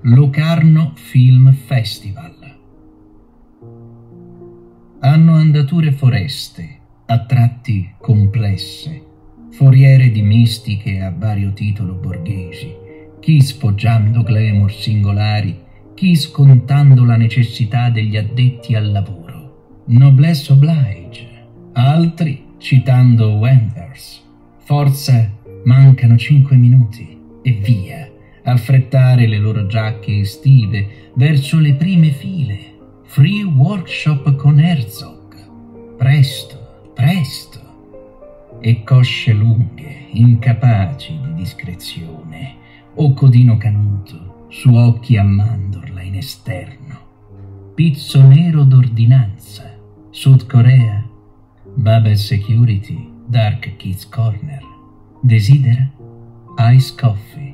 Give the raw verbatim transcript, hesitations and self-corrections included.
Locarno Film Festival. Hanno andature foreste, a tratti complesse, foriere di mistiche a vario titolo borghesi, chi sfoggiando glamour singolari, chi scontando la necessità degli addetti al lavoro. Noblesse oblige, altri citando Wenders. Forza, mancano cinque minuti e via, affrettare le loro giacche estive verso le prime file. Free workshop con Herzog. Presto, presto. E cosce lunghe, incapaci di discrezione, o codino canuto su occhi a mandorla in esterno. Pizzo nero d'ordinanza, Sud Corea, Bubble Security, Dark Kids Corner. Desidera? Ice Coffee.